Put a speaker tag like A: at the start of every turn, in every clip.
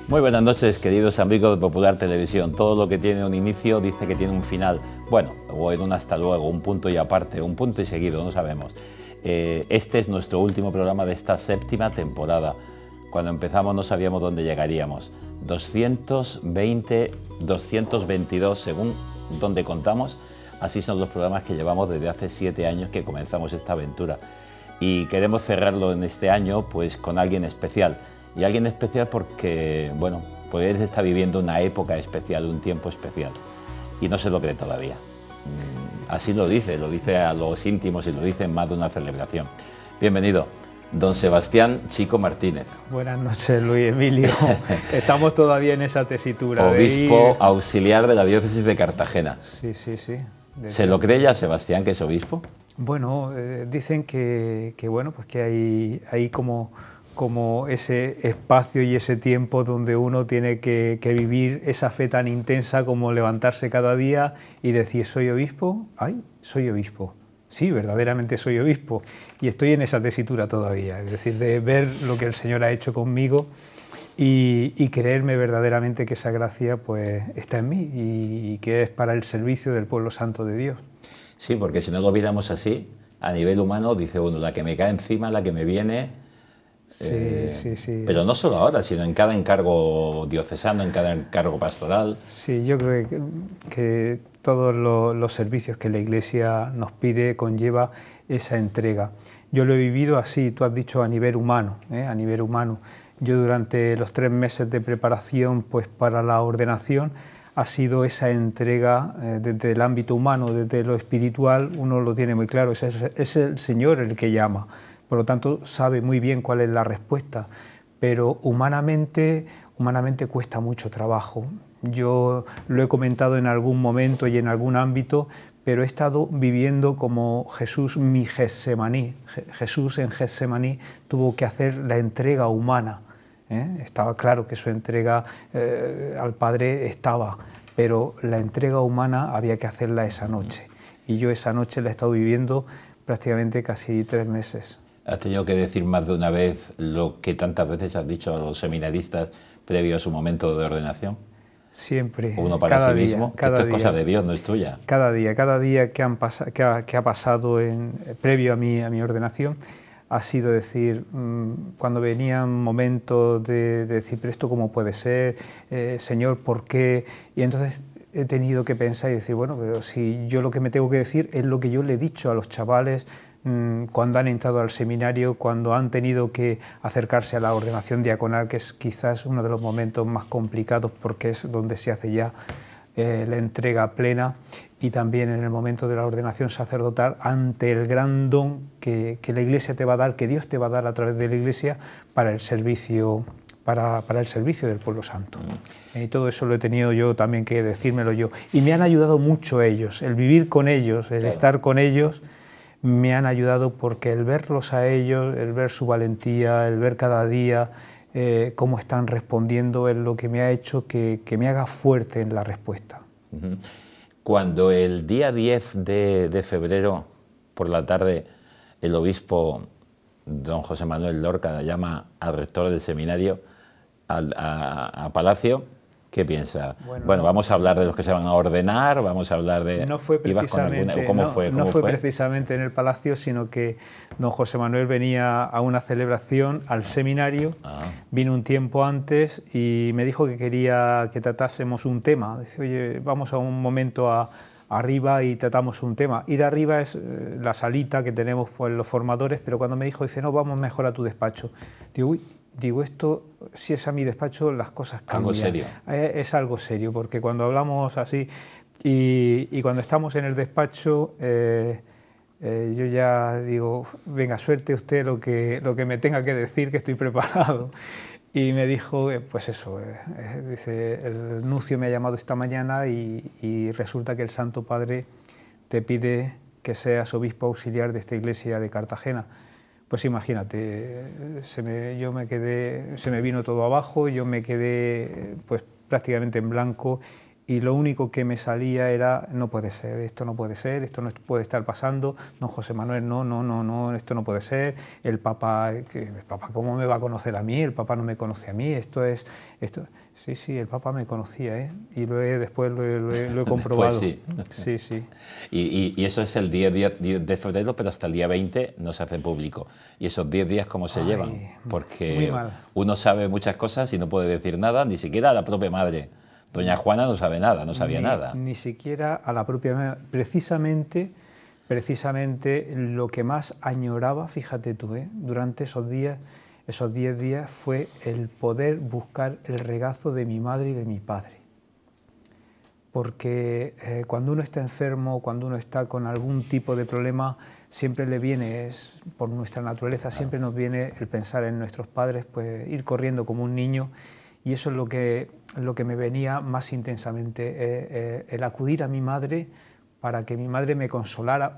A: Muy buenas noches, queridos amigos de Popular Televisión. Todo lo que tiene un inicio dice que tiene un final. Bueno, o en un hasta luego, un punto y aparte, un punto y seguido, no sabemos. Este es nuestro último programa de esta séptima temporada. Cuando empezamos no sabíamos dónde llegaríamos. 220, 222, según donde contamos. Así son los programas que llevamos desde hace 7 años que comenzamos esta aventura. Y queremos cerrarlo en este año pues con alguien especial. Y alguien especial porque, bueno, pues él está viviendo una época especial, un tiempo especial. Y no se lo cree todavía. Así lo dice a los íntimos y lo dice en más de una celebración. Bienvenido, don Sebastián Chico Martínez.
B: Buenas noches, Luis Emilio. Estamos todavía en esa tesitura.
A: Obispo auxiliar de la diócesis de Cartagena.
B: Sí, sí, sí.
A: ¿Se lo cree ya Sebastián que es obispo?
B: Bueno, dicen que bueno, pues que hay como ese espacio y ese tiempo donde uno tiene que vivir esa fe tan intensa como levantarse cada día y decir, ¿soy obispo? ¡Ay, soy obispo! Sí, verdaderamente soy obispo. Y estoy en esa tesitura todavía, es decir, de ver lo que el Señor ha hecho conmigo y creerme verdaderamente que esa gracia pues está en mí y que es para el servicio del pueblo santo de Dios.
A: Sí, porque si no lo viéramos así, a nivel humano, dice uno, la que me cae encima, la que me viene...
B: Sí, sí, sí.
A: Pero no solo ahora, sino en cada encargo diocesano, en cada encargo pastoral.
B: Sí, yo creo que todos los servicios que la Iglesia nos pide conlleva esa entrega. Yo lo he vivido así, tú has dicho a nivel humano, a nivel humano. Yo durante los 3 meses de preparación pues, para la ordenación ha sido esa entrega desde el ámbito humano, desde lo espiritual, uno lo tiene muy claro, es el Señor el que llama. Por lo tanto, sabe muy bien cuál es la respuesta, pero humanamente cuesta mucho trabajo. Yo lo he comentado en algún momento y en algún ámbito, pero he estado viviendo como Jesús mi Getsemaní. Jesús en Getsemaní tuvo que hacer la entrega humana. Estaba claro que su entrega al Padre estaba, pero la entrega humana había que hacerla esa noche. Y yo esa noche la he estado viviendo prácticamente casi 3 meses.
A: ¿Has tenido que decir más de una vez lo que tantas veces has dicho a los seminaristas previo a su momento de ordenación?
B: Siempre.
A: Uno para sí mismo, que esto es cosa de Dios, no es tuya.
B: Cada día que ha pasado previo a mi ordenación ha sido decir, cuando venían momentos de decir, pero esto cómo puede ser, Señor, ¿por qué? Y entonces he tenido que pensar y decir, bueno, pero si yo lo que me tengo que decir es lo que yo le he dicho a los chavales cuando han entrado al seminario, cuando han tenido que acercarse a la ordenación diaconal, que es quizás uno de los momentos más complicados porque es donde se hace ya la entrega plena, y también en el momento de la ordenación sacerdotal ante el gran don que la Iglesia te va a dar, que Dios te va a dar a través de la Iglesia para el servicio, para el servicio del pueblo santo. Y todo eso lo he tenido yo también que decírmelo yo. Y me han ayudado mucho ellos, el vivir con ellos, el estar con ellos, me han ayudado porque el verlos a ellos, el ver su valentía, el ver cada día cómo están respondiendo es lo que me ha hecho que me haga fuerte en la respuesta.
A: Cuando el día 10 de febrero por la tarde el obispo don José Manuel Lorca llama al rector del seminario a Palacio, ¿qué piensa? Bueno, vamos a hablar de los que se van a ordenar, vamos a hablar de...
B: No fue precisamente,
A: ¿Cómo fue?
B: No fue precisamente en el Palacio, sino que don José Manuel venía a una celebración al seminario, vino un tiempo antes y me dijo que quería que tratásemos un tema. Dice, oye, vamos a un momento arriba y tratamos un tema. Ir arriba es la salita que tenemos pues, los formadores, pero cuando me dijo, dice, no, vamos mejor a tu despacho. Digo, uy. Digo, esto, si es a mi despacho, las cosas cambian.
A: Algo serio.
B: Es algo serio, porque cuando hablamos así y cuando estamos en el despacho, yo ya digo, venga, suelte usted lo que me tenga que decir, que estoy preparado. Y me dijo, pues eso, dice, el nuncio me ha llamado esta mañana y resulta que el Santo Padre te pide que seas obispo auxiliar de esta iglesia de Cartagena. Pues imagínate, se me vino todo abajo, yo me quedé pues prácticamente en blanco y lo único que me salía era: no puede ser, esto no puede ser, esto no puede estar pasando, don José Manuel, no, esto no puede ser, el Papa ¿cómo me va a conocer a mí? El Papa no me conoce a mí, esto... Sí, el Papa me conocía, y después lo he comprobado.
A: Pues
B: sí.
A: Y eso es el día 10 de febrero, pero hasta el día 20 no se hace público. ¿Y esos 10 días cómo se llevan? Porque uno sabe muchas cosas y no puede decir nada, ni siquiera a la propia madre. Doña Juana no sabe nada, no sabía nada.
B: Ni siquiera a la propia madre. Precisamente lo que más añoraba, fíjate tú, durante esos 10 días fue el poder buscar el regazo de mi madre y de mi padre. Porque cuando uno está enfermo, cuando uno está con algún tipo de problema, siempre le viene, por nuestra naturaleza, siempre nos viene el pensar en nuestros padres, pues ir corriendo como un niño, y eso es lo que me venía más intensamente, el acudir a mi madre para que mi madre me consolara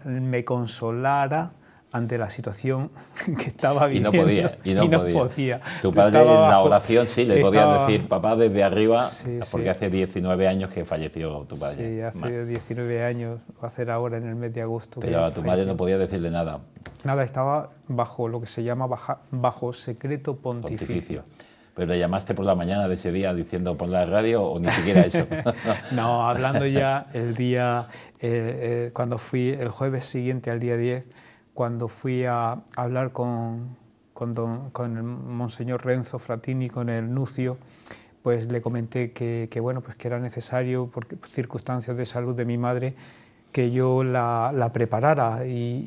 B: ante la situación que estaba viviendo.
A: Y no podía. Tu
B: padre
A: en la oración sí le podían decir papá desde arriba, porque hace 19 años que falleció tu padre.
B: Sí, hace 19 años, va a ser ahora en el mes de agosto.
A: Pero a tu madre no podía decirle nada.
B: Nada, estaba bajo lo que se llama bajo secreto pontificio.
A: ¿Pero le llamaste por la mañana de ese día diciendo por la radio o ni siquiera eso?
B: No, hablando ya el día, cuando fui el jueves siguiente al día 10, cuando fui a hablar con el monseñor Renzo Fratini, con el nuncio, pues le comenté que era necesario, por circunstancias de salud de mi madre, que yo la preparara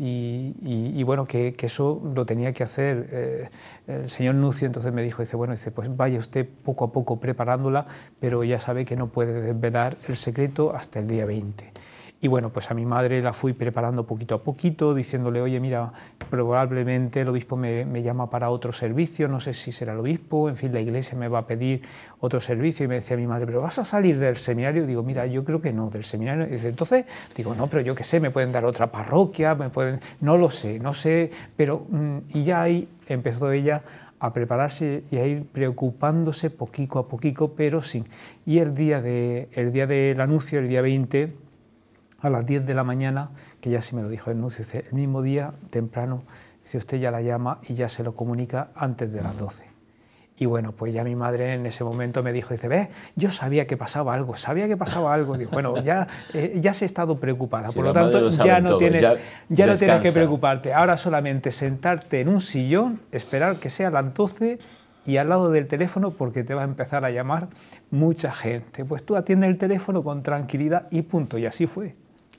B: y bueno, que eso lo tenía que hacer el señor nuncio. Entonces me dijo, pues vaya usted poco a poco preparándola, pero ya sabe que no puede desvelar el secreto hasta el día 20. Y bueno, pues a mi madre la fui preparando poquito a poquito, diciéndole, oye, mira, probablemente el obispo me llama para otro servicio, no sé si será el obispo, en fin, la iglesia me va a pedir otro servicio. Y me decía mi madre, ¿pero vas a salir del seminario? Digo, mira, yo creo que no, del seminario. Y dice, entonces, digo, no, pero yo qué sé, me pueden dar otra parroquia, no lo sé, pero... Y ya ahí empezó ella a prepararse y a ir preocupándose poquito a poquito, pero sin... Y el día del anuncio, el día 20... a las 10 de la mañana, que ya sí me lo dijo el nuncio, dice, el mismo día, temprano, dice, usted ya la llama y ya se lo comunica antes de las 12. Y bueno, pues ya mi madre en ese momento me dijo, dice, ¿ves? Yo sabía que pasaba algo. Digo, bueno, ya se ha estado preocupada, por lo tanto ya no tienes que preocuparte. Ahora solamente sentarte en un sillón, esperar que sea las 12 y al lado del teléfono, porque te va a empezar a llamar mucha gente. Pues tú atiendes el teléfono con tranquilidad y punto, y así fue.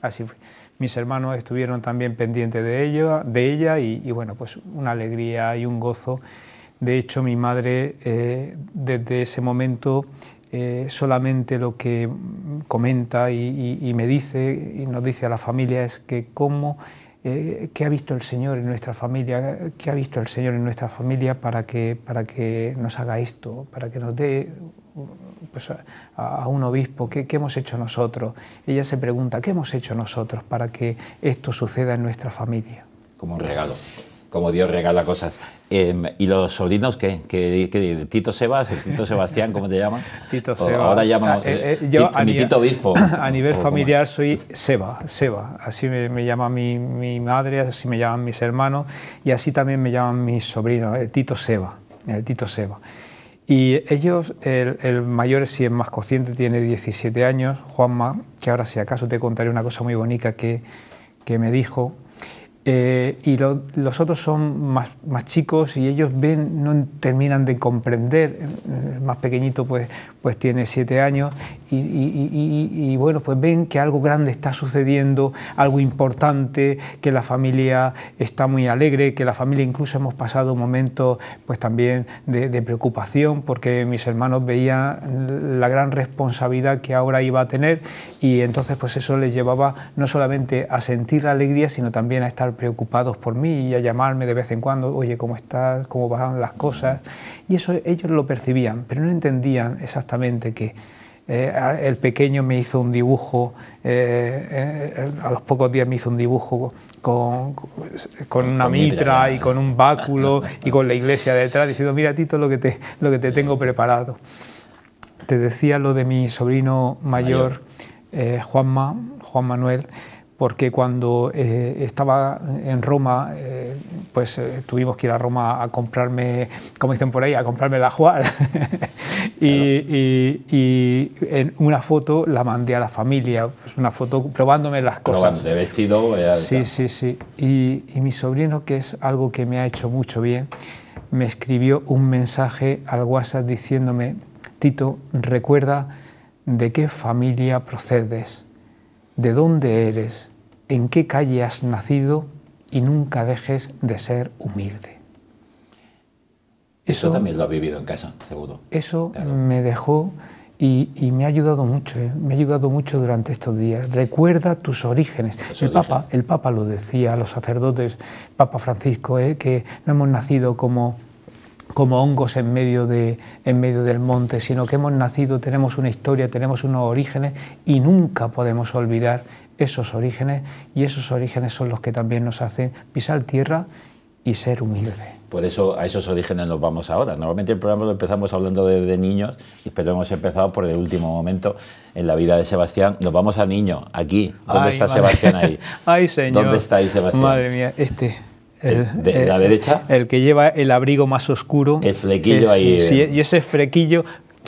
B: Mis hermanos estuvieron también pendientes de ella y bueno, pues una alegría y un gozo. De hecho, mi madre desde ese momento solamente lo que comenta y me dice y nos dice a la familia es que ¿qué ha visto el Señor en nuestra familia? ¿Qué ha visto el Señor en nuestra familia para que nos haga esto? Para que nos dé pues, a un obispo. ¿Qué hemos hecho nosotros? Ella se pregunta, ¿qué hemos hecho nosotros para que esto suceda en nuestra familia?
A: Como un regalo, como Dios regala cosas. ¿Y los sobrinos qué? ¿Tito Sebas? ¿Tito Sebastián? ¿Cómo te llaman?
B: Tito Sebas.
A: Ahora llaman Tito Obispo.
B: A nivel familiar soy Seba. Así me llama mi madre, así me llaman mis hermanos y así también me llaman mis sobrinos, el Tito Seba. Y ellos, el mayor, si es más consciente, tiene 17 años, Juanma, que ahora si acaso te contaré una cosa muy bonita que me dijo. Y los otros son más chicos y ellos no terminan de comprender. El más pequeñito pues tiene 7 años y bueno, pues ven que algo grande está sucediendo, algo importante, que la familia está muy alegre, que la familia incluso hemos pasado momentos pues también de preocupación, porque mis hermanos veían la gran responsabilidad que ahora iba a tener, y entonces pues eso les llevaba no solamente a sentir la alegría, sino también a estar preocupados por mí y a llamarme de vez en cuando, oye, ¿cómo estás? ¿Cómo van las cosas? Y eso ellos lo percibían, pero no entendían exactamente qué. El pequeño me hizo un dibujo, a los pocos días me hizo un dibujo con una mitra y con un báculo y con la iglesia detrás, diciendo, mira, Tito, lo que te tengo preparado. te decía lo de mi sobrino mayor. Juan Manuel, porque cuando estaba en Roma, pues tuvimos que ir a Roma a comprarme, como dicen por ahí, a comprarme la Juan. y en una foto la mandé a la familia, pues una foto probándome las cosas.
A: De vestido.
B: Sí. Y mi sobrino, que es algo que me ha hecho mucho bien, me escribió un mensaje al WhatsApp diciéndome: Tito, recuerda de qué familia procedes, de dónde eres, en qué calle has nacido y nunca dejes de ser humilde.
A: Eso también lo has vivido en casa, seguro.
B: Eso claro. Me dejó y me ha ayudado mucho, me ha ayudado mucho durante estos días. Recuerda tus orígenes. El Papa lo decía a los sacerdotes, Papa Francisco, que no hemos nacido como hongos en medio del monte, sino que hemos nacido, tenemos una historia, tenemos unos orígenes y nunca podemos olvidar esos orígenes, y esos orígenes son los que también nos hacen pisar tierra y ser humildes.
A: Por eso a esos orígenes nos vamos ahora. Normalmente el programa lo empezamos hablando de niños, pero hemos empezado por el último momento en la vida de Sebastián. Nos vamos a niño, aquí. ¿Dónde está Sebastián ahí?
B: Ay, señor.
A: ¿Dónde está ahí Sebastián?
B: Madre mía,
A: ¿De la derecha?
B: El que lleva el abrigo más oscuro.
A: El flequillo ahí.
B: Sí, y ese flequillo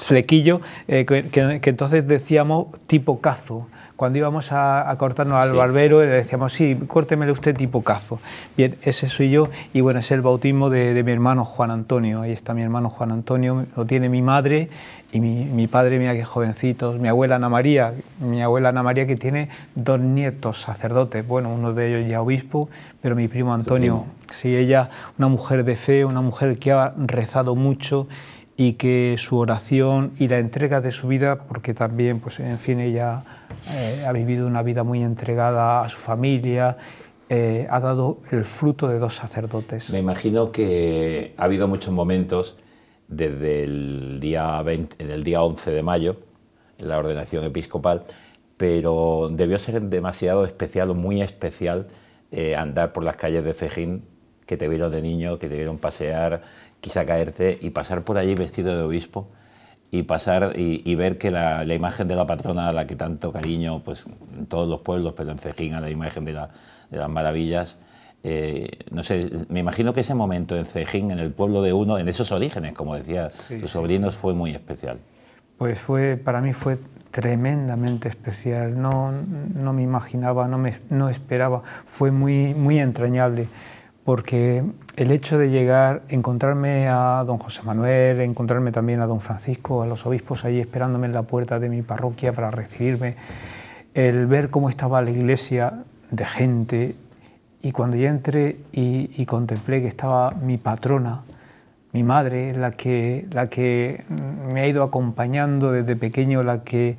B: que entonces decíamos tipo cazo. Cuando íbamos a cortarnos al barbero, le decíamos: sí, córtemele usted tipo cazo. Bien, ese soy yo, y bueno, es el bautismo de mi hermano Juan Antonio. Ahí está mi hermano Juan Antonio, lo tiene mi madre, y mi padre, mira qué jovencitos. Mi abuela Ana María, que tiene 2 nietos sacerdotes, bueno, uno de ellos ya obispo, pero mi primo Antonio, sí, ella, una mujer de fe, una mujer que ha rezado mucho, y que su oración y la entrega de su vida, porque también, pues en fin, ella ha vivido una vida muy entregada a su familia, ha dado el fruto de 2 sacerdotes.
A: Me imagino que ha habido muchos momentos desde el día 11 de mayo, en la ordenación episcopal, pero debió ser demasiado especial o muy especial andar por las calles de Cejín, que te vieron de niño, que te vieron pasear, quizá caerte, y pasar por allí vestido de obispo, y pasar y ver que la imagen de la patrona, a la que tanto cariño, pues en todos los pueblos, pero en Cejín, a la imagen de las maravillas, no sé, me imagino que ese momento en Cejín, en el pueblo de uno, en esos orígenes, como decía tus sobrinos, fue muy especial.
B: Pues para mí fue tremendamente especial, no me imaginaba, no esperaba, fue muy entrañable. Porque el hecho de llegar, encontrarme a don José Manuel, encontrarme también a don Francisco, a los obispos allí esperándome en la puerta de mi parroquia para recibirme, el ver cómo estaba la iglesia de gente, y cuando ya entré y contemplé que estaba mi patrona, mi madre, la que me ha ido acompañando desde pequeño, la que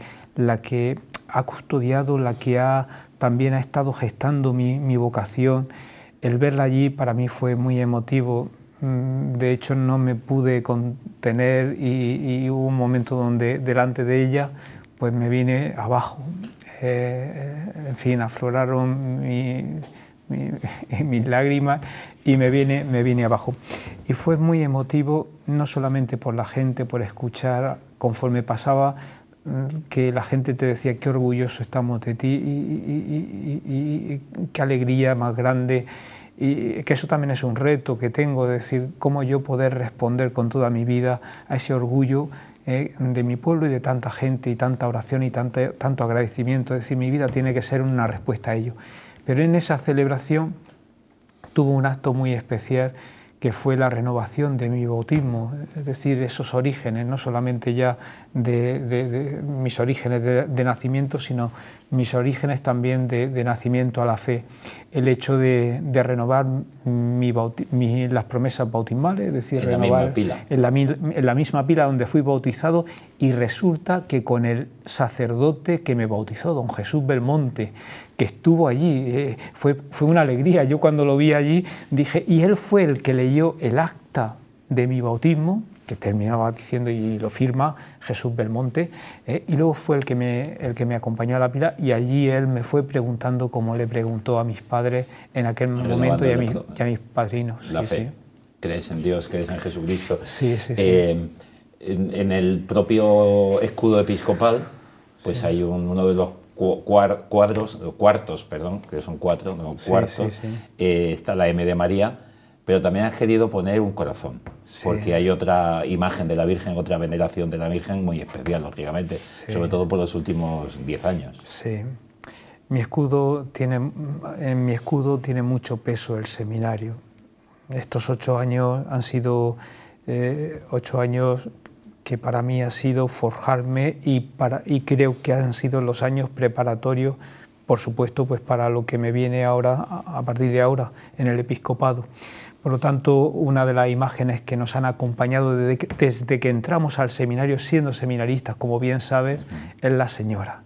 B: ha custodiado, la que también ha estado gestando mi vocación. El verla allí para mí fue muy emotivo. De hecho, no me pude contener y hubo un momento donde delante de ella pues me vine abajo. En fin, afloraron mis lágrimas y me vine abajo. Y fue muy emotivo, no solamente por la gente, por escuchar conforme pasaba, que la gente te decía: qué orgulloso estamos de ti, y qué alegría más grande, y que eso también es un reto que tengo, de decir, cómo yo poder responder con toda mi vida a ese orgullo de mi pueblo y de tanta gente, y tanta oración y tanto agradecimiento. Es decir, mi vida tiene que ser una respuesta a ello. Pero en esa celebración tuvo un acto muy especial, que fue la renovación de mi bautismo, es decir, esos orígenes, no solamente ya de mis orígenes de nacimiento, sino mis orígenes también de nacimiento a la fe. El hecho de renovar las promesas bautismales, es decir, renovar en la misma pila donde fui bautizado, y resulta que con el sacerdote que me bautizó, don Jesús Belmonte, que estuvo allí, fue una alegría. Yo cuando lo vi allí dije, y él fue el que leyó el acta de mi bautismo, que terminaba diciendo, y lo firma Jesús Belmonte, y luego fue el que me acompañó a la pila, y allí él me fue preguntando, como le preguntó a mis padres en aquel momento, y a mis padrinos.
A: La fe. ¿Crees en Dios? ¿Crees en Jesucristo?
B: Sí.
A: en el propio escudo episcopal, pues hay uno de los cuartos, perdón, que son cuatro, no, cuartos, está la M de María, pero también has querido poner un corazón, porque hay otra imagen de la Virgen, otra veneración de la Virgen muy especial, lógicamente, sobre todo por los últimos 10 años.
B: Sí. En mi escudo tiene mucho peso el seminario. Estos 8 años han sido 8 años que para mí ha sido forjarme y creo que han sido los años preparatorios, por supuesto, pues para lo que me viene ahora, a partir de ahora, en el episcopado. Por lo tanto, una de las imágenes que nos han acompañado desde que entramos al seminario, siendo seminaristas, como bien sabes, es la Señora.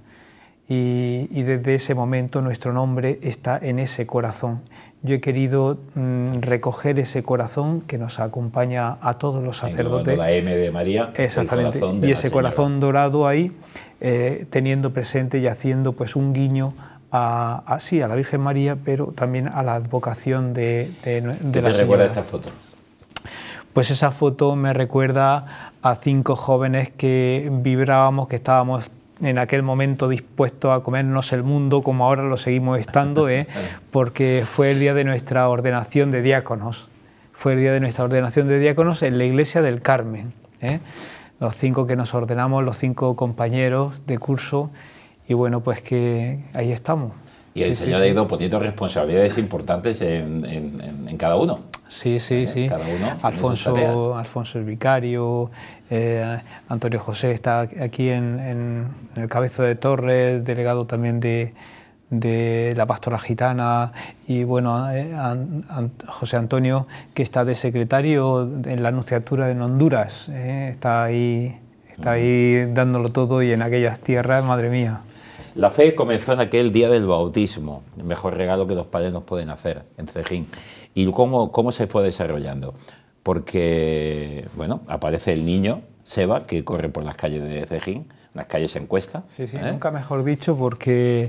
B: Y desde ese momento nuestro nombre está en ese corazón. Yo he querido recoger ese corazón que nos acompaña a todos los sacerdotes.
A: La M de María,
B: exactamente, y ese corazón dorado ahí, teniendo presente y haciendo pues un guiño a la Virgen María, pero también a la advocación de la Señora.
A: ¿Qué te recuerda esta foto?
B: Pues esa foto me recuerda a 5 jóvenes que vibrábamos, que estábamos en aquel momento dispuestos a comernos el mundo, como ahora lo seguimos estando, porque fue el día de nuestra ordenación de diáconos. Fue el día de nuestra ordenación de diáconos en la iglesia del Carmen. Los 5 que nos ordenamos, los 5 compañeros de curso, y bueno, pues que ahí estamos.
A: Y el Señor ha ido poniendo responsabilidades importantes en cada uno.
B: Sí.
A: Cada uno
B: Alfonso el vicario, Antonio José está aquí en el Cabezo de Torres, delegado también de la Pastora Gitana, y bueno, José Antonio, que está de secretario en la Anunciatura en Honduras, está ahí dándolo todo, y en aquellas tierras, madre mía.
A: La fe comenzó en aquel día del bautismo, el mejor regalo que los padres nos pueden hacer, en Cejín. ¿Y cómo se fue desarrollando? Porque, bueno, aparece el niño, Seba, que corre por las calles de Cejín, las calles en cuesta.
B: Sí, nunca mejor dicho, porque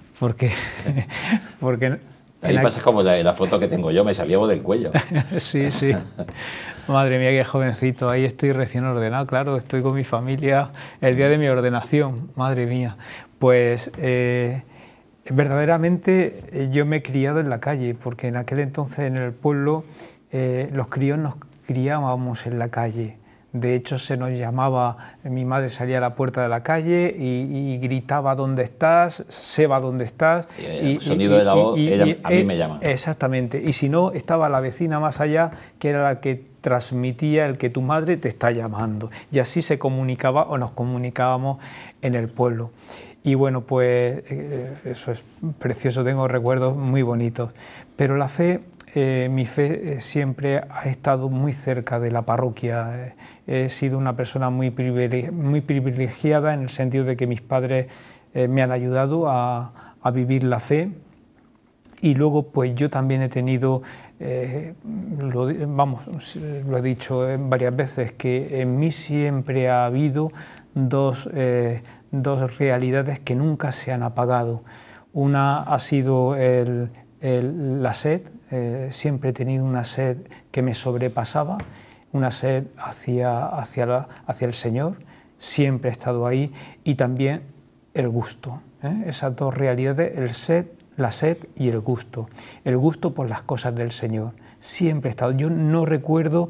A: ahí pasa como la foto que tengo yo, me salía del cuello.
B: Sí. Madre mía, qué jovencito, ahí estoy recién ordenado, claro, estoy con mi familia el día de mi ordenación, madre mía. Pues verdaderamente yo me he criado en la calle, porque en aquel entonces en el pueblo los críos nos criábamos en la calle. De hecho, se nos llamaba, mi madre salía a la puerta de la calle y gritaba: ¿dónde estás? Seba, ¿dónde estás?
A: El sonido de la voz, a mí me llama.
B: Exactamente. Y si no, estaba la vecina más allá, que era la que transmitía el que tu madre te está llamando. Y así se comunicaba, o nos comunicábamos en el pueblo. Y bueno, pues eso es precioso, tengo recuerdos muy bonitos. Pero la fe, mi fe siempre ha estado muy cerca de la parroquia. He sido una persona muy privilegiada en el sentido de que mis padres me han ayudado a vivir la fe. Y luego pues yo también he tenido, lo he dicho varias veces, que en mí siempre ha habido dos realidades que nunca se han apagado. Una ha sido la sed, siempre he tenido una sed que me sobrepasaba, una sed hacia el Señor, siempre he estado ahí, y también el gusto. Esas dos realidades, la sed y el gusto por las cosas del Señor. Siempre he estado. Yo no recuerdo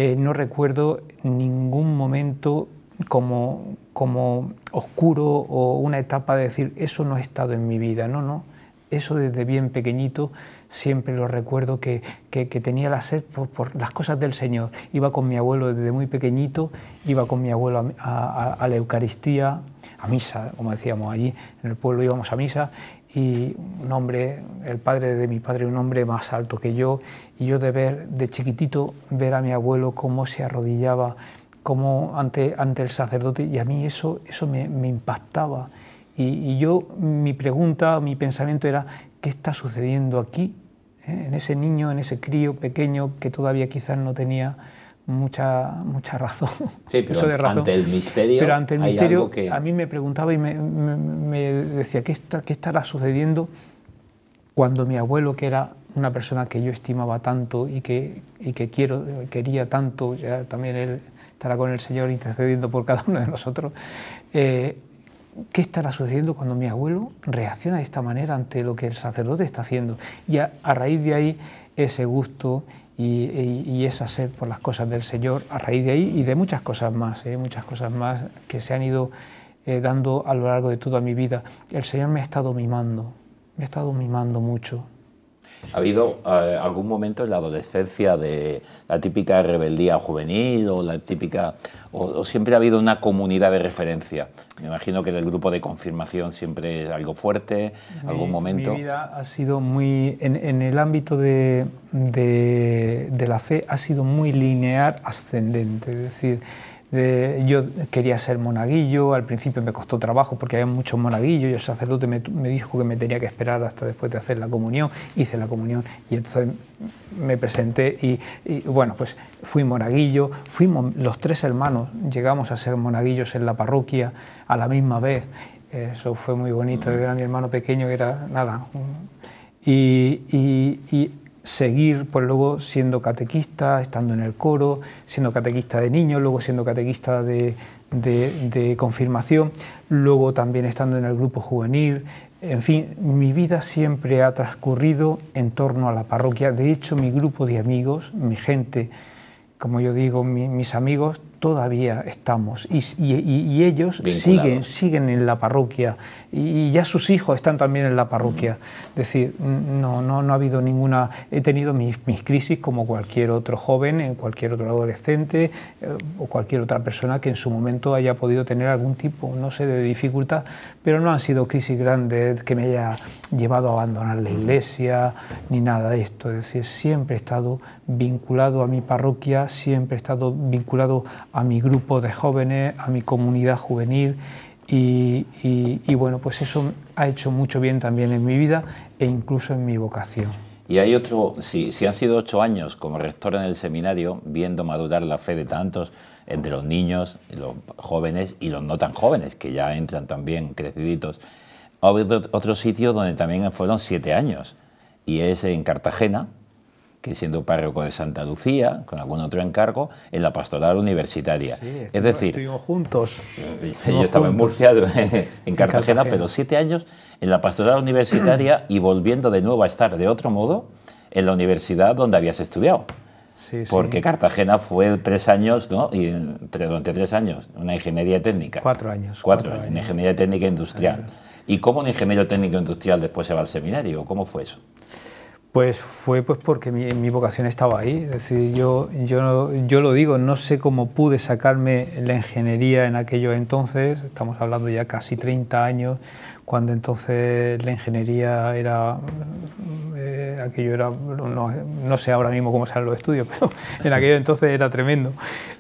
B: ningún momento como oscuro o una etapa de decir eso no ha estado en mi vida. No. Eso desde bien pequeñito siempre lo recuerdo, que tenía la sed por las cosas del Señor. Iba con mi abuelo desde muy pequeñito, iba con mi abuelo a la Eucaristía, a misa, como decíamos allí en el pueblo, íbamos a misa, y un hombre, el padre de mi padre, un hombre más alto que yo, y yo de chiquitito ver a mi abuelo cómo se arrodillaba como ante el sacerdote, y a mí eso me impactaba. Y yo, mi pregunta, mi pensamiento era: ¿qué está sucediendo aquí? En ese niño, en ese crío pequeño que todavía quizás no tenía mucha razón.
A: Sí, pero ante el misterio, algo que...
B: a mí me preguntaba y me decía: ¿qué estará sucediendo? Cuando mi abuelo, que era una persona que yo estimaba tanto y que quería tanto, ya también él estará con el Señor intercediendo por cada uno de nosotros, ¿qué estará sucediendo cuando mi abuelo reacciona de esta manera ante lo que el sacerdote está haciendo? Y a raíz de ahí, ese gusto y esa sed por las cosas del Señor, a raíz de ahí y de muchas cosas más que se han ido dando a lo largo de toda mi vida. El Señor me ha estado mimando mucho.
A: ¿Ha habido algún momento en la adolescencia de la típica rebeldía juvenil o la típica, o siempre ha habido una comunidad de referencia? Me imagino que en el grupo de confirmación siempre es algo fuerte, algún momento.
B: Mi vida ha sido muy, en el ámbito de la fe, ha sido muy lineal ascendente, es decir, yo quería ser monaguillo, al principio me costó trabajo porque había muchos monaguillos y el sacerdote me dijo que me tenía que esperar hasta después de hacer la comunión. Hice la comunión y entonces me presenté y bueno, pues fui monaguillo, fuimos los 3 hermanos, llegamos a ser monaguillos en la parroquia a la misma vez. Eso fue muy bonito, ver a mi hermano pequeño que era nada. Y seguir, pues luego siendo catequista, estando en el coro, siendo catequista de niños, luego siendo catequista de confirmación, luego también estando en el grupo juvenil. En fin, mi vida siempre ha transcurrido en torno a la parroquia. De hecho, mi grupo de amigos, mi gente, como yo digo, mis amigos, todavía estamos y ellos siguen en la parroquia y ya sus hijos están también en la parroquia. Es decir, no ha habido ninguna... He tenido mis crisis como cualquier otro joven, cualquier otro adolescente o cualquier otra persona que en su momento haya podido tener algún tipo, no sé, de dificultad, pero no han sido crisis grandes que me haya llevado a abandonar la iglesia ni nada de esto. Es decir, siempre he estado vinculado a mi parroquia, siempre he estado vinculado a mi grupo de jóvenes, a mi comunidad juvenil y bueno, pues eso ha hecho mucho bien también en mi vida e incluso en mi vocación.
A: Y hay otro, si han sido 8 años como rector en el seminario, viendo madurar la fe de tantos, entre los niños, los jóvenes y los no tan jóvenes, que ya entran también creciditos, ha habido otro sitio donde también fueron 7 años, y es en Cartagena, que siendo párroco de Santa Lucía, con algún otro encargo, en la pastoral universitaria.
B: Sí,
A: es decir,
B: estuvimos juntos.
A: Yo estaba en Murcia, en Cartagena, pero 7 años en la pastoral universitaria y volviendo de nuevo a estar de otro modo en la universidad donde habías estudiado.
B: Sí,
A: porque años, fue 3 años, ¿no? Y durante 3 años, una ingeniería técnica.
B: 4 años.
A: 4 años, en ingeniería técnica industrial. ¿Y cómo un ingeniero técnico industrial después se va al seminario? ¿Cómo fue eso?
B: Pues fue porque mi vocación estaba ahí. Es decir, yo lo digo, no sé cómo pude sacarme la ingeniería en aquello entonces, estamos hablando ya casi 30 años, cuando entonces la ingeniería era, aquello era, no sé ahora mismo cómo serán los estudios, pero en aquello entonces era tremendo.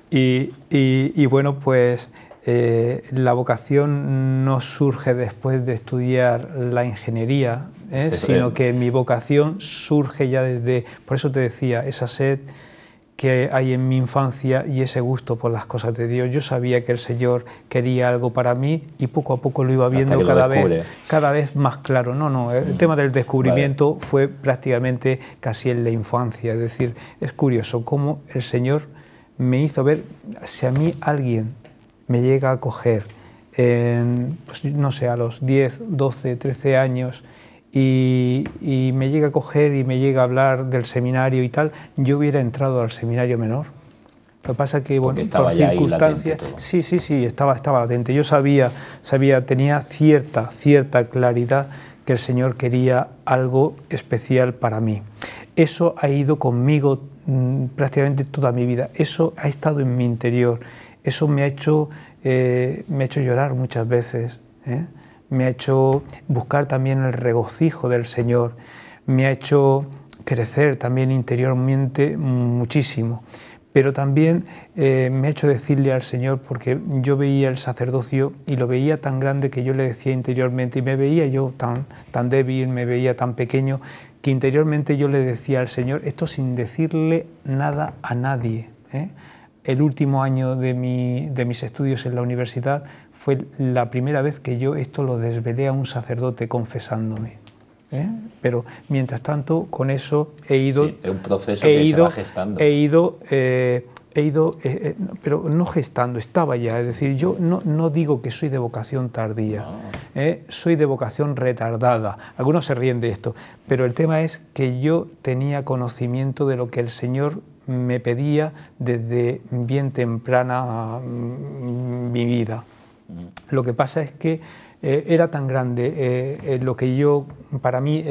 B: Y bueno, pues la vocación no surge después de estudiar la ingeniería, sino que mi vocación surge ya desde, por eso te decía, esa sed que hay en mi infancia y ese gusto por las cosas de Dios. Yo sabía que el Señor quería algo para mí y poco a poco lo iba viendo cada vez más claro. El tema del descubrimiento fue prácticamente casi en la infancia. Es decir, es curioso cómo el Señor me hizo ver, si a mí alguien me llega a coger, pues no sé, a los 10, 12, 13 años, y me llega a coger y me llega a hablar del seminario y tal, yo hubiera entrado al seminario menor. Lo que pasa es que, bueno, por circunstancias, sí, estaba latente. Yo tenía cierta claridad que el Señor quería algo especial para mí. Eso ha ido conmigo prácticamente toda mi vida. Eso ha estado en mi interior. Eso me ha hecho llorar muchas veces, me ha hecho buscar también el regocijo del Señor, me ha hecho crecer también interiormente muchísimo, pero también me ha hecho decirle al Señor, porque yo veía el sacerdocio y lo veía tan grande que yo le decía interiormente, y me veía yo tan débil, me veía tan pequeño, que interiormente yo le decía al Señor, esto sin decirle nada a nadie. El último año de mis estudios en la universidad fue la primera vez que yo esto lo desvelé a un sacerdote confesándome. Pero mientras tanto, con eso he ido...
A: Sí, es un proceso que se va gestando.
B: Pero no gestando, estaba ya. Es decir, yo no digo que soy de vocación tardía, soy de vocación retardada. Algunos se ríen de esto, pero el tema es que yo tenía conocimiento de lo que el Señor me pedía desde bien temprana mi vida. Lo que pasa es que era tan grande lo que yo, para mí,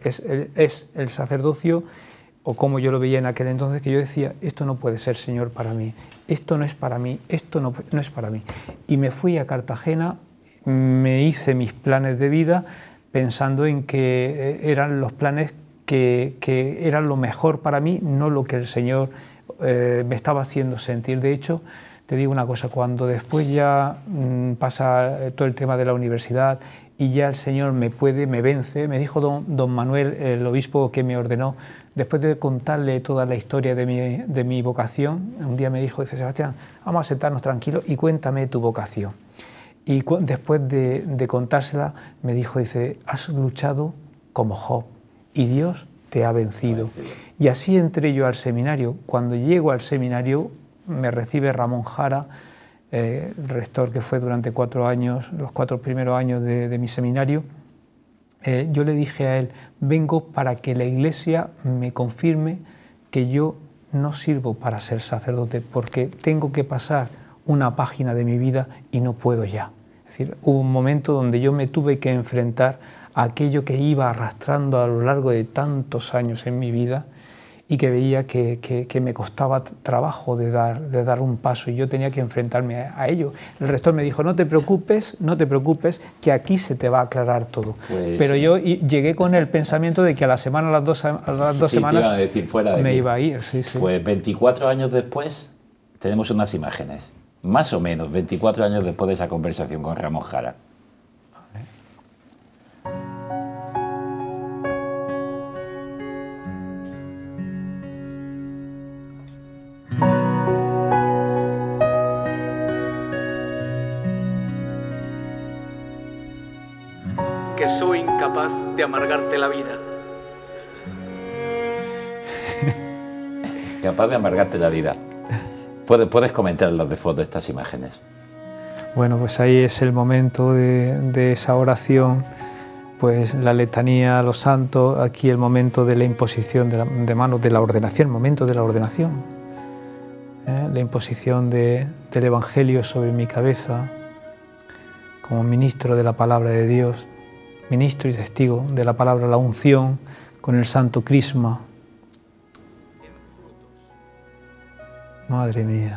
B: es el sacerdocio, o como yo lo veía en aquel entonces, que yo decía, esto no puede ser, Señor, para mí, esto no es para mí, esto no es para mí. Y me fui a Cartagena, me hice mis planes de vida pensando en que eran los planes que eran lo mejor para mí, no lo que el Señor me estaba haciendo sentir. De hecho, te digo una cosa, cuando después ya pasa todo el tema de la universidad y ya el Señor me vence, me dijo don Manuel, el obispo que me ordenó, después de contarle toda la historia de mi vocación, un día me dijo, dice, Sebastián, vamos a sentarnos tranquilos y cuéntame tu vocación. Y después de contársela, me dijo, dice, has luchado como Job y Dios te ha vencido. Y así entré yo al seminario. Cuando llego al seminario, me recibe Ramón Jara, el rector que fue durante 4 años, los 4 primeros años de mi seminario. Yo le dije a él, vengo para que la Iglesia me confirme que yo no sirvo para ser sacerdote, porque tengo que pasar una página de mi vida y no puedo ya. Es decir, hubo un momento donde yo me tuve que enfrentar a aquello que iba arrastrando a lo largo de tantos años en mi vida y que veía que me costaba trabajo de dar un paso y yo tenía que enfrentarme a ello. El rector me dijo, no te preocupes, que aquí se te va a aclarar todo. Pues pero sí. Yo llegué con el pensamiento de que a la semana, a las dos semanas,
A: te iba a decir, fuera de
B: me
A: aquí.
B: Iba a ir. Sí, sí.
A: Pues 24 años después tenemos unas imágenes, más o menos 24 años después de esa conversación con Ramón Jara.
C: Que soy incapaz de amargarte la vida.
A: Capaz de amargarte la vida. ¿Puedes comentarlas de fondo estas imágenes?
B: Bueno, pues ahí es el momento de esa oración, pues la letanía a los santos, aquí el momento de la imposición de manos, de la ordenación, el momento de la ordenación, la imposición del Evangelio sobre mi cabeza, como ministro de la palabra de Dios, ministro y testigo de la palabra, la unción con el santo crisma. Madre mía.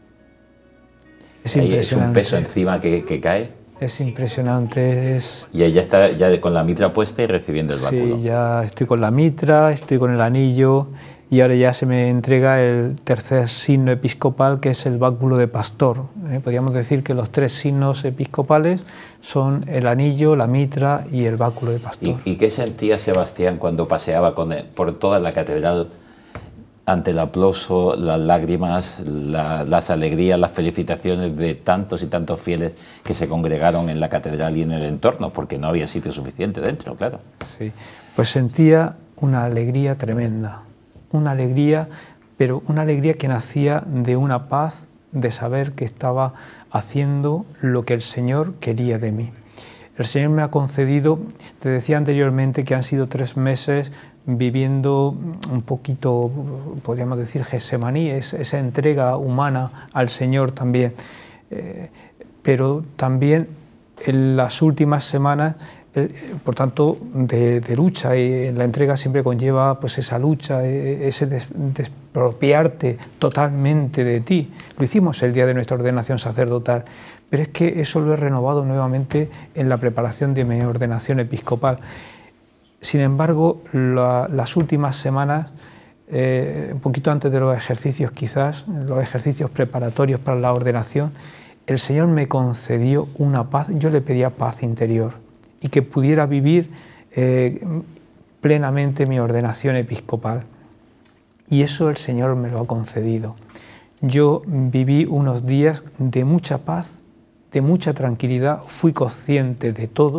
B: Es impresionante.
A: Es un peso encima que cae.
B: Es impresionante.
A: Y ella está ya con la mitra puesta y recibiendo el báculo.
B: Sí, ya estoy con la mitra, estoy con el anillo y ahora ya se me entrega el tercer signo episcopal, que es el báculo de pastor. Podríamos decir que los 3 signos episcopales son el anillo, la mitra y el báculo de pastor.
A: ¿Y qué sentía Sebastián cuando paseaba por toda la catedral ante el aplauso, las lágrimas, las alegrías, las felicitaciones de tantos y tantos fieles que se congregaron en la catedral y en el entorno, porque no había sitio suficiente dentro, claro?
B: Sí, pues sentía una alegría tremenda, una alegría, pero una alegría que nacía de una paz, de saber que estaba haciendo lo que el Señor quería de mí. El Señor me ha concedido, te decía anteriormente que han sido 3 meses viviendo un poquito, podríamos decir, Getsemaní, esa entrega humana al Señor también, pero también en las últimas semanas, por tanto, de lucha, y la entrega siempre conlleva pues esa lucha, ese despropiarte totalmente de ti. Lo hicimos el día de nuestra ordenación sacerdotal, pero es que eso lo he renovado nuevamente en la preparación de mi ordenación episcopal. Sin embargo, las últimas semanas, un poquito antes de los ejercicios quizás, los ejercicios preparatorios para la ordenación, el Señor me concedió una paz, yo le pedía paz interior y que pudiera vivir plenamente mi ordenación episcopal. Y eso el Señor me lo ha concedido. Yo viví unos días de mucha paz, de mucha tranquilidad, fui consciente de todo,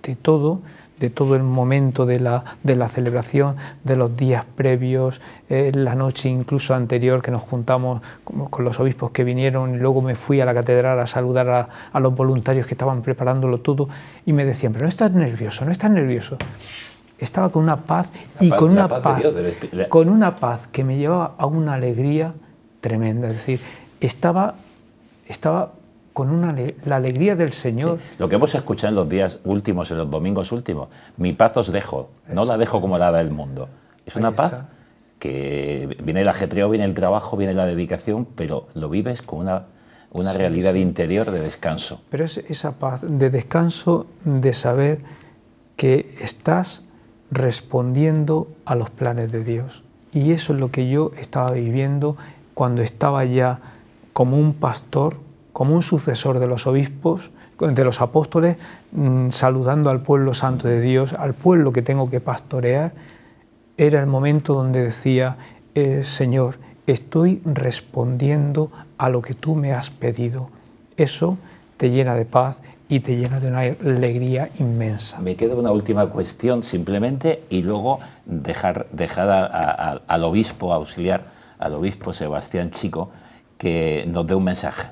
B: de todo el momento de la celebración, de los días previos, la noche incluso anterior que nos juntamos con los obispos que vinieron, y luego me fui a la catedral a saludar a los voluntarios que estaban preparándolo todo y me decían, pero no estás nervioso, no estás nervioso. Estaba con una paz y con una paz que me llevaba a una alegría tremenda, es decir, estaba con la alegría del Señor.
A: Sí, lo que hemos escuchado en los días últimos, en los domingos últimos, mi paz os dejo, no la dejo como la da el mundo. Es una paz que viene el ajetreo, viene el trabajo, viene la dedicación, pero lo vives con una realidad interior de descanso.
B: Pero es esa paz de descanso, de saber que estás respondiendo a los planes de Dios. Y eso es lo que yo estaba viviendo cuando estaba ya como un pastor, como un sucesor de los obispos, de los apóstoles, saludando al pueblo santo de Dios, al pueblo que tengo que pastorear. Era el momento donde decía, Señor, estoy respondiendo a lo que tú me has pedido. Eso te llena de paz y te llena de una alegría inmensa.
A: Me queda una última cuestión simplemente y luego dejar al obispo auxiliar, al obispo Sebastián Chico, que nos dé un mensaje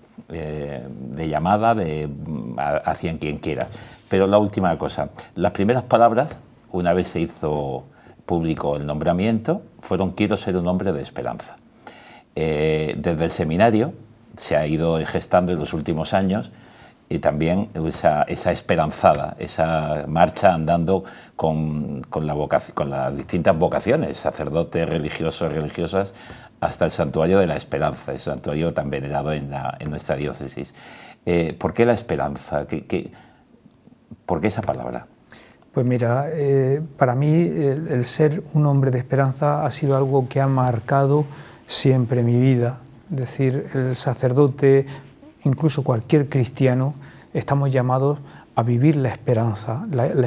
A: de llamada hacia quien quiera. Pero la última cosa, las primeras palabras, una vez se hizo público el nombramiento, fueron quiero ser un hombre de esperanza. Desde el seminario se ha ido gestando en los últimos años y también esa esperanzada, esa marcha andando con las distintas vocaciones, sacerdotes, religiosos, religiosas, hasta el Santuario de la Esperanza, el santuario tan venerado en nuestra diócesis. ¿Por qué la esperanza? ¿Por qué esa palabra?
B: Pues mira, para mí el ser un hombre de esperanza ha sido algo que ha marcado siempre mi vida. Es decir, el sacerdote, incluso cualquier cristiano, estamos llamados a vivir la esperanza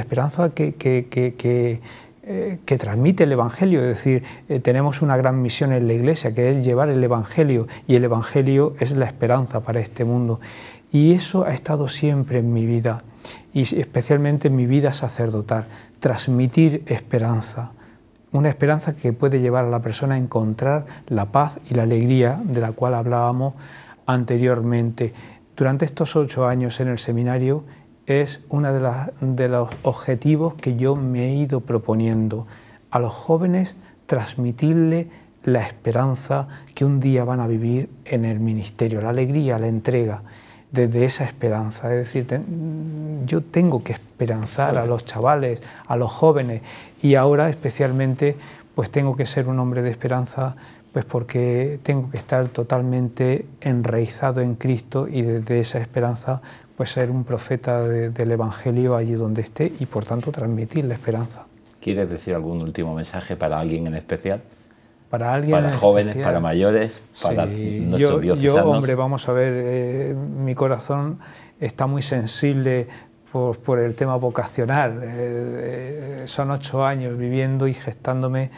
B: que transmite el Evangelio. Es decir, tenemos una gran misión en la Iglesia, que es llevar el Evangelio, y el Evangelio es la esperanza para este mundo. Y eso ha estado siempre en mi vida, y especialmente en mi vida sacerdotal, transmitir esperanza. Una esperanza que puede llevar a la persona a encontrar la paz y la alegría de la cual hablábamos anteriormente. Durante estos 8 años en el seminario es uno de los objetivos que yo me he ido proponiendo. A los jóvenes transmitirle la esperanza que un día van a vivir en el ministerio, la alegría, la entrega, desde esa esperanza. Es decir, yo tengo que esperanzar a los chavales, a los jóvenes, y ahora especialmente pues tengo que ser un hombre de esperanza, pues porque tengo que estar totalmente enraizado en Cristo y desde esa esperanza pues ser un profeta del Evangelio allí donde esté y por tanto transmitir la esperanza.
A: ¿Quieres decir algún último mensaje para alguien en especial?
B: Para alguien
A: para jóvenes, especial, para mayores, para nuestros diocesanos.
B: Yo, hombre, vamos a ver, mi corazón está muy sensible por el tema vocacional. Son 8 años viviendo y gestándome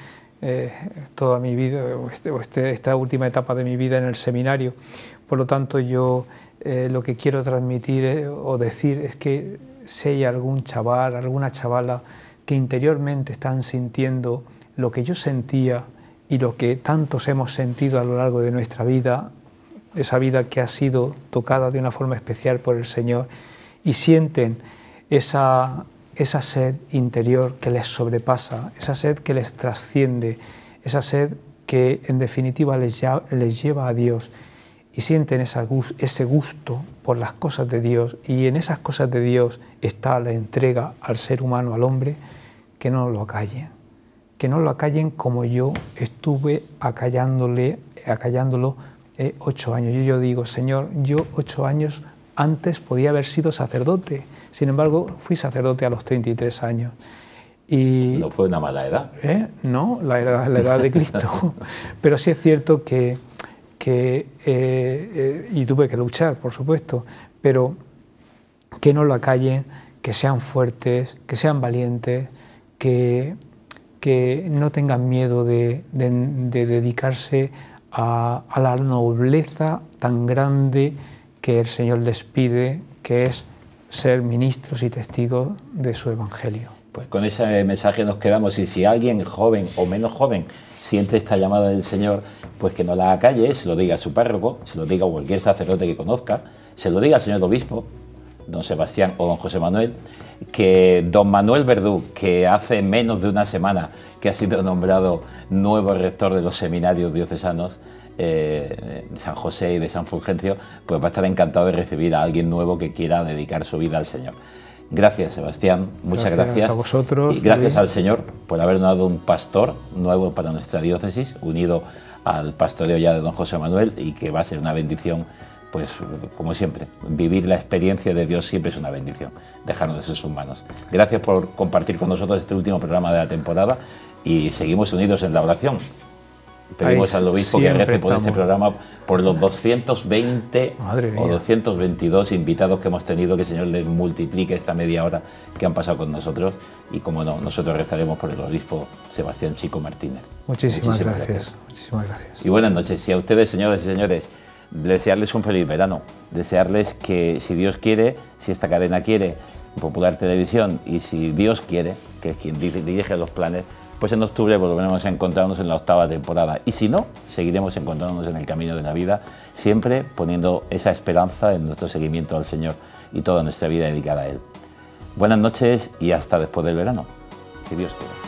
B: toda mi vida, esta última etapa de mi vida en el seminario. Por lo tanto, yo lo que quiero transmitir o decir es que si hay algún chaval, alguna chavala que interiormente están sintiendo lo que yo sentía y lo que tantos hemos sentido a lo largo de nuestra vida, esa vida que ha sido tocada de una forma especial por el Señor, y sienten esa sed interior que les sobrepasa, esa sed que les trasciende, esa sed que en definitiva les lleva a Dios, y sienten ese gusto por las cosas de Dios, y en esas cosas de Dios está la entrega al ser humano, al hombre, que no lo acallen. Que no lo acallen como yo estuve acallándolo 8 años. Yo digo, Señor, yo 8 años antes podía haber sido sacerdote, sin embargo fui sacerdote a los 33 años. Y,
A: no fue una mala edad.
B: No, la edad de Cristo. Pero sí es cierto y tuve que luchar, por supuesto, pero que no lo acallen, que sean fuertes, que sean valientes, que no tengan miedo de dedicarse a la nobleza tan grande que el Señor les pide, que es ser ministros y testigos de su Evangelio.
A: Pues con ese mensaje nos quedamos, y si alguien joven o menos joven siente esta llamada del Señor, pues que no la acalle, se lo diga a su párroco, se lo diga a cualquier sacerdote que conozca, se lo diga al señor obispo, don Sebastián o don José Manuel, que don Manuel Verdú, que hace menos de una semana que ha sido nombrado nuevo rector de los seminarios diocesanos, de San José y de San Fulgencio, pues va a estar encantado de recibir a alguien nuevo que quiera dedicar su vida al Señor. Gracias, Sebastián, muchas gracias.
B: Gracias a vosotros.
A: Y gracias al Señor por habernos dado un pastor nuevo para nuestra diócesis, unido al pastoreo ya de don José Manuel, y que va a ser una bendición, pues como siempre, vivir la experiencia de Dios siempre es una bendición, dejarnos de sus manos. Gracias por compartir con nosotros este último programa de la temporada, y seguimos unidos en la oración. Pedimos al obispo que rece por este programa, por los 220 o 222 invitados que hemos tenido, que el Señor les multiplique esta media hora que han pasado con nosotros, y como no, nosotros rezaremos por el obispo Sebastián Chico Martínez.
B: Muchísimas gracias. Muchísimas gracias.
A: Y buenas noches. Y a ustedes, señoras y señores, desearles un feliz verano, desearles que, si Dios quiere, si esta cadena quiere, Popular Televisión, y si Dios quiere, que es quien dirige los planes, pues en octubre volveremos a encontrarnos en la 8ª temporada, y si no, seguiremos encontrándonos en el camino de la vida, siempre poniendo esa esperanza en nuestro seguimiento al Señor y toda nuestra vida dedicada a Él. Buenas noches y hasta después del verano, si Dios quiere.